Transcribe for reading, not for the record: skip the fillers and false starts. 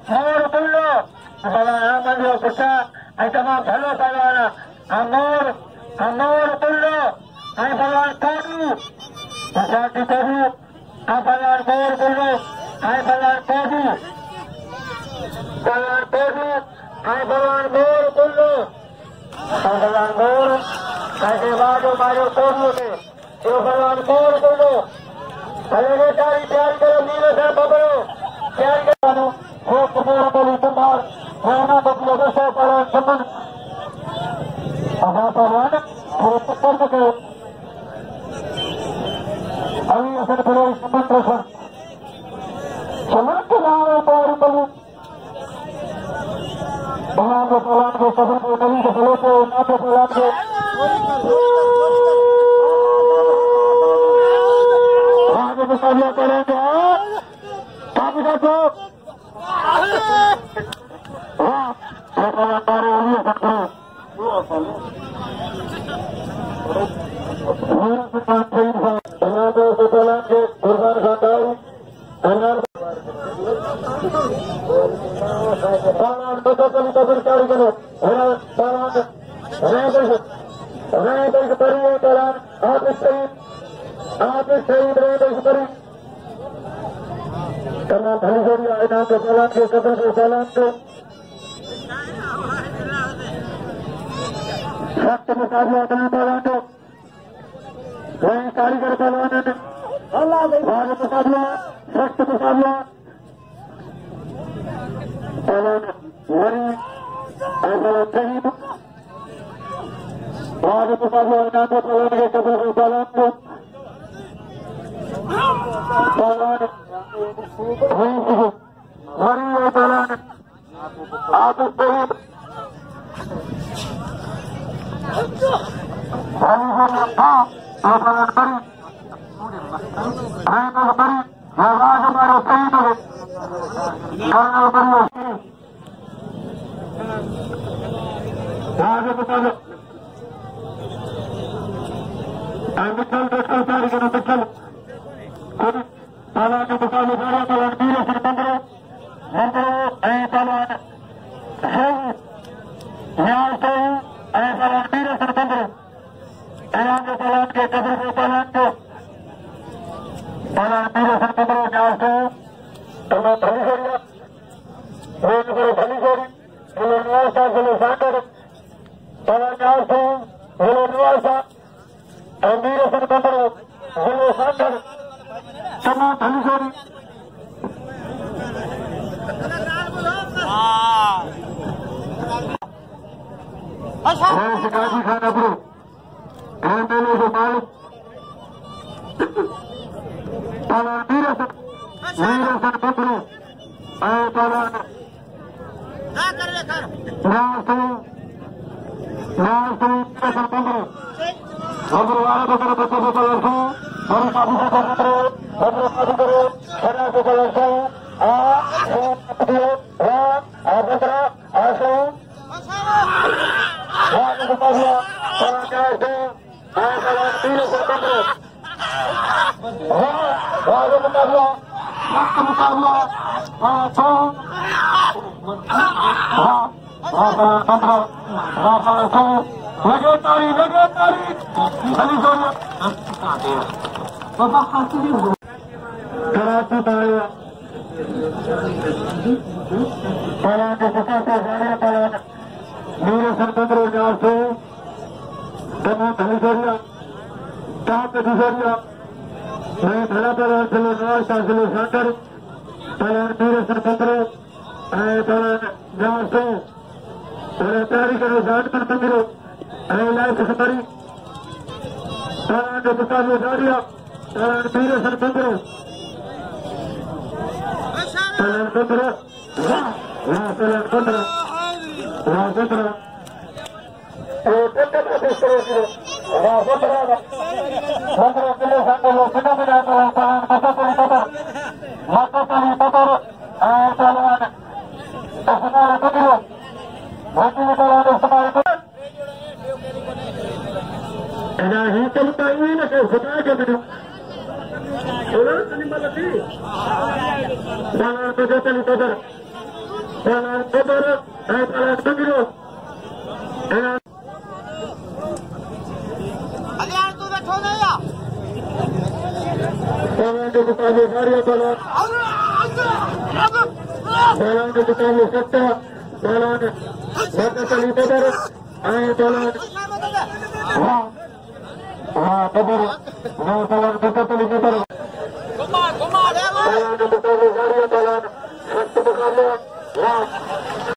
मोर कुल्लो भला मंदिर कुशा ऐ तमाम भलो पहलवान मोर कुल्लो ऐ पहलवान कोडू शांति कोडू ऐ पहलवान मोर कुल्लो ऐ पहलवान कोडू ऐ पहलवान मोर कुल्लो भगवान मोर ऐसे बाजो बाजो कोडू के जो भगवान मोर कुल्लो भले तारी प्यार करो मीर से बबरो प्यार करो वो कुमार बोली तुम्हार होना बबलो से पर संबंध भगवान वो पकड़ के अभी असर करो संबंध रखो संबंध के नाम पर बोलूं भगवान को सलाम को सबर को नबी के फलों को ना को सलाम को आगे मुकाबला करेंगे काफी साथों मारे होली सकते मेरा सिद्धांत सही है भगवान को सलाम के गुरबान खाताऊ अनार भगवान बदल कबूल कारी करो भगवान रहे परिवार कलाम आप शहीद रहे करी तमाम भली जोड़ी आयना के सलाम के कदर के सलाम को सख्त मुकाबला करने वाला को वही कारीगर पहलवान ने भाग मुकाबला सख्त मुकाबला पहलवान मरे और शहीद भाग मुकाबला आयना के पहलवान के कदर के सलाम को पहलवान मरी और पहलवान आप शहीद Pehlawan Babar, pehlawan Bhanbhro. Alian tu बैठो नहीं या? Pehlawan के मुकाबले सारिया pehlawan. Pehlawan के मुकाबले सट्टा. Pehlawan Madad Ali Babar. Ayo pehlawan. Babar. Pehlawan Madad Ali Babar. घुमा Pehlawan के मुकाबले सारिया pehlawan. सट्टा मुकाबले.